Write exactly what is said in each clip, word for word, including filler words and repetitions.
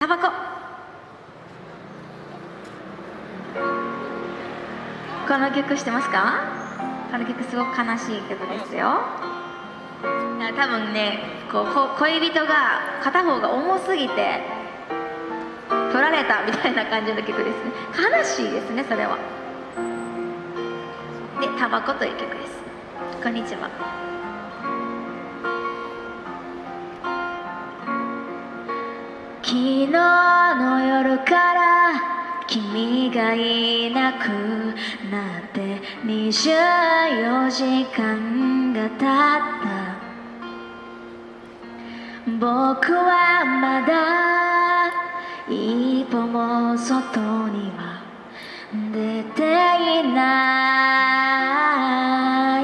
タバコ。この曲知ってますか？この曲すごく悲しい曲ですよ。多分ね、こうこ恋人が片方が重すぎて取られたみたいな感じの曲ですね。悲しいですね、それは。で、タバコという曲です。こんにちは。昨日の夜から君がいなくなってにじゅうよじかんが経った。僕はまだ一歩も外には出ていない。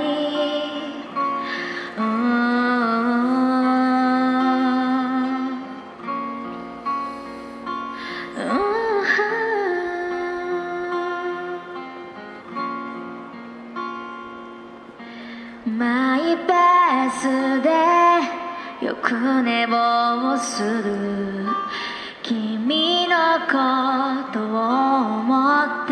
マイペースでよく寝坊する君のことを思って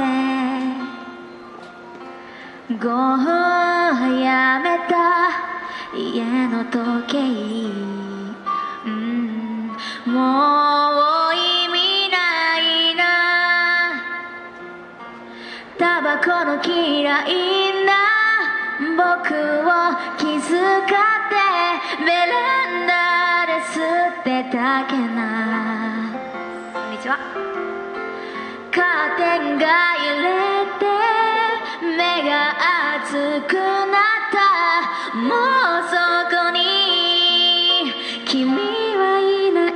ごふんやめた家の時計、うん、もう意味ないな。タバコの嫌いな僕を気遣ってベランダで吸ってたけな。こんにちは。カーテンが揺れて目が熱くなった。もうそこに君はいない。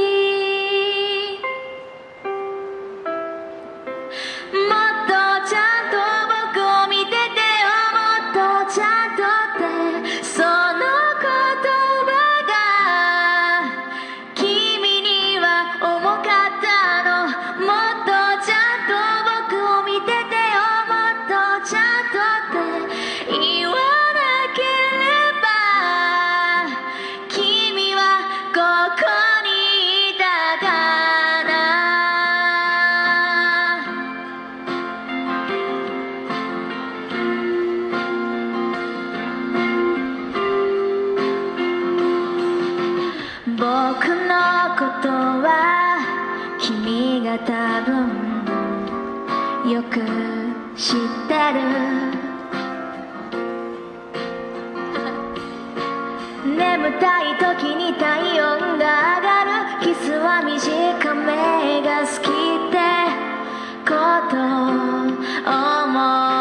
もっとちゃんと僕を見ててよ。もっとちゃんとってその言葉が君には重かったの。もっとちゃんと僕を見ててよ。もっとちゃんとって言わなければ君はここにいたかな。僕のことは君が多分よく知ってる。眠たい時に体温が上がる。キスは短めが好きってこと思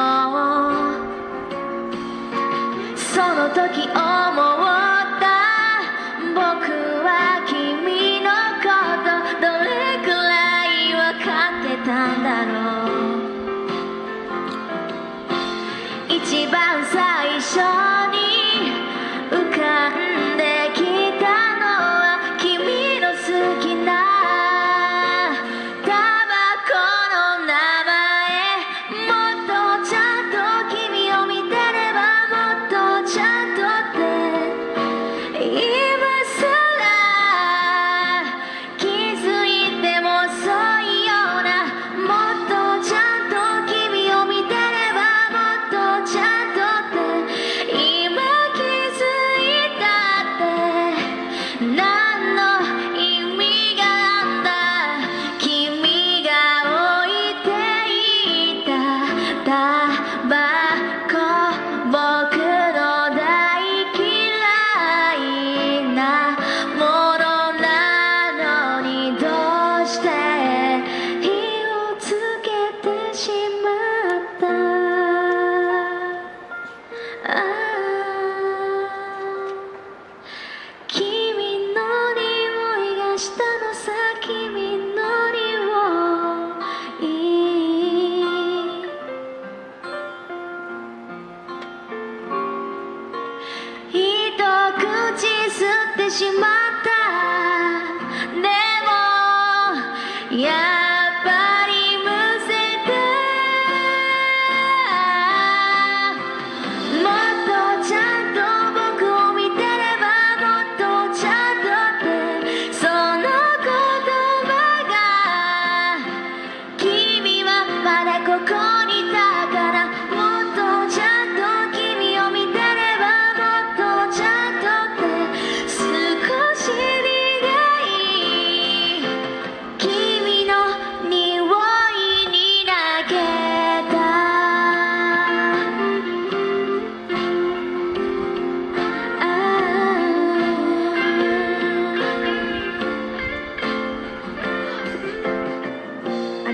う。その時思った僕は君のことどれくらい分かってたんだろう。一番最初に浮かんできたのは君の好きなタバコの名前。もっとちゃんと君を見てればもっとちゃんとって今さら気づいても遅いような。もっとちゃんと君を見てればもっとちゃんと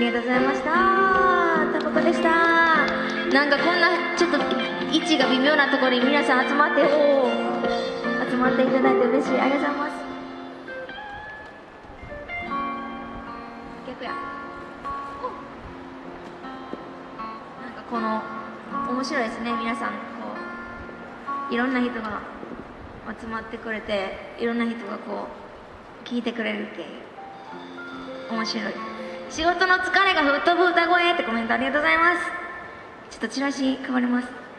りがとうございました。タバコでした。なんかこんなちょっと位置が微妙なところに皆さん集まって、おー集まっていただいて嬉しい。ありがとうございます。逆や。なんかこの面白いですね。皆さんこういろんな人が集まってくれて、いろんな人がこう聞いてくれるっていう面白い。仕事の疲れが吹っ飛ぶ歌声ってコメントありがとうございます。ちょっとチラシ配ります。